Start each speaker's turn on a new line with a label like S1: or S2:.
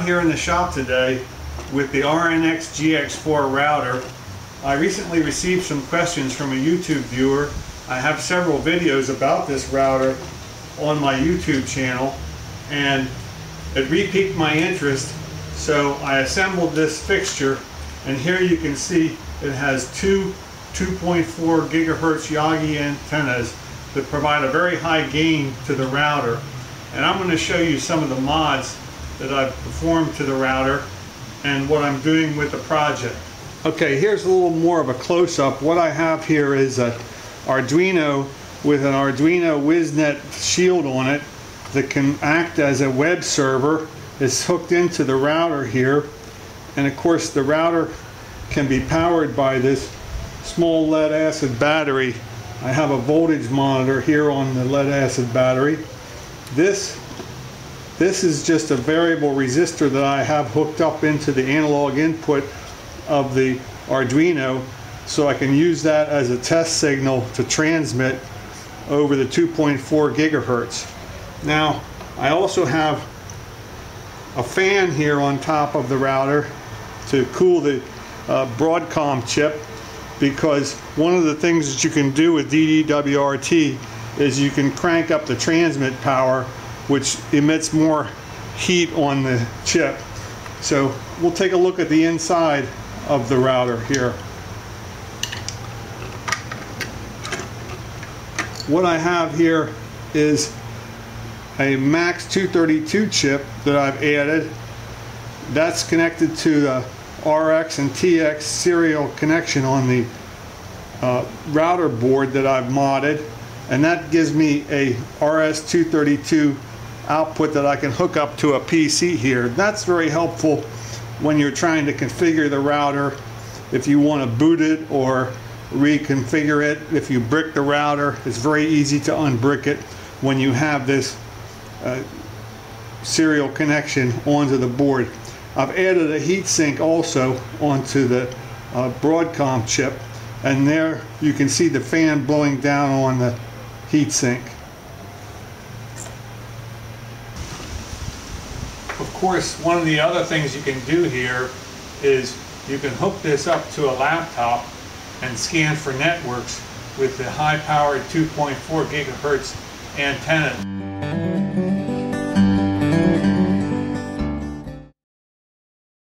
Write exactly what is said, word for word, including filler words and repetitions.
S1: out here in the shop today with the R N X G X four router. I recently received some questions from a YouTube viewer. I have several videos about this router on my YouTube channel, and it re-piqued my interest, so I assembled this fixture, and here you can see it has two two point four gigahertz Yagi antennas that provide a very high gain to the router. And I'm going to show you some of the mods that I've performed to the router and what I'm doing with the project. Okay, here's a little more of a close-up. What I have here is an Arduino with an Arduino Wiznet shield on it that can act as a web server. It's hooked into the router here, and of course the router can be powered by this small lead acid battery. I have a voltage monitor here on the lead acid battery. This this is just a variable resistor that I have hooked up into the analog input of the Arduino, so I can use that as a test signal to transmit over the two point four gigahertz. Now I also have a fan here on top of the router to cool the uh, Broadcom chip, because one of the things that you can do with D D W R T is you can crank up the transmit power, which emits more heat on the chip. So we'll take a look at the inside of the router here. What I have here is a Max two thirty-two chip that I've added. That's connected to the R X and T X serial connection on the uh, router board that I've modded, and that gives me a R S two thirty-two output that I can hook up to a P C here. That's very helpful when you're trying to configure the router, if you want to boot it or reconfigure it. If you brick the router, it's very easy to unbrick it when you have this uh, serial connection onto the board. I've added a heatsink also onto the uh, Broadcom chip, and there you can see the fan blowing down on the heatsink. Of course, one of the other things you can do here is you can hook this up to a laptop and scan for networks with the high-powered two point four gigahertz antenna.